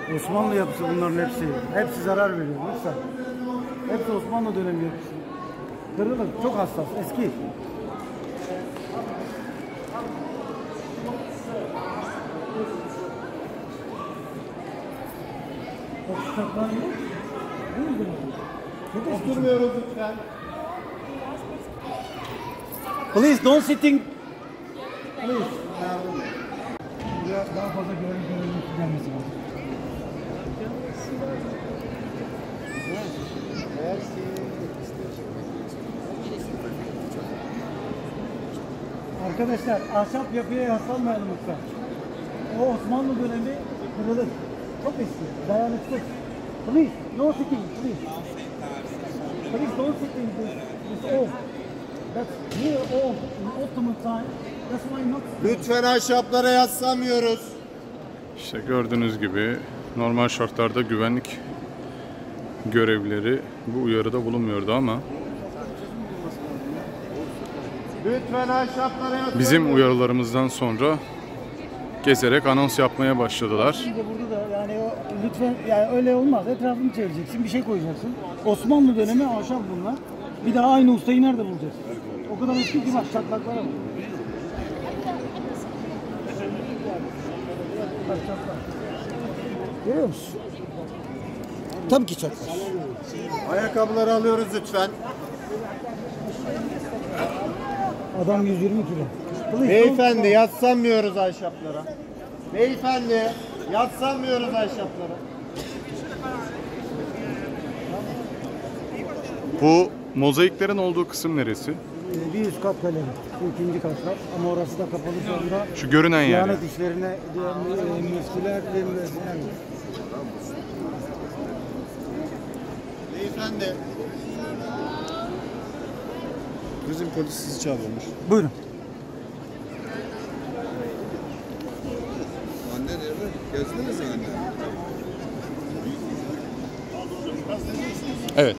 Osmanlı yapısı bunların hepsi. Hepsi zarar veriyor. Lütfen. Hepsi Osmanlı dönemi yapısı. Kırılır. Çok hassas. Eski. Oturmuyoruz lütfen. Please don't sitting. Please. Daha fazla görüntü gelmesi lazım. Arkadaşlar ahşap yapıya yaslanmayalım lütfen. O Osmanlı dönemi kırılır. Çok eski, dayanıksız. Please, no sitting, please. Please don't sit in this old. That's here old, in Ottoman time. That's why not. Lütfen ahşaplara yaslanmıyoruz. İşte gördüğünüz gibi normal şartlarda güvenlik görevlileri bu uyarıda bulunmuyordu ama Lütfen ahşaplara yaslanmıyoruz. bizim uyarılarımızdan sonra gezerek anons yapmaya başladılar. Şimdi burada da yani o, lütfen yani öyle olmaz. Etrafını çevireceksin, bir şey koyacaksın. Osmanlı dönemi ahşap bunlar. Bir daha aynı ustayı nerede bulacağız? O kadar eski ki bak çatlaklara bak. Bak çatlak. Görüyor musun? Tabii ki çatlak. Ayakkabıları alıyoruz lütfen. Adam 120 kilo. Beyefendi yaslanmıyoruz ahşaplara. Beyefendi yaslanmıyoruz ahşaplara. Bu mozaiklerin olduğu kısım neresi? Bir üst kat galeri. Bu ikinci katlar. Ama orası da kapalı şu anda. Şu görünen yer. Diyanet işlerine, müftüler, Beyefendi. Bizim polis sizi çağırmış. Buyurun. Anne nerede? Gezdiniz mi anne? Evet.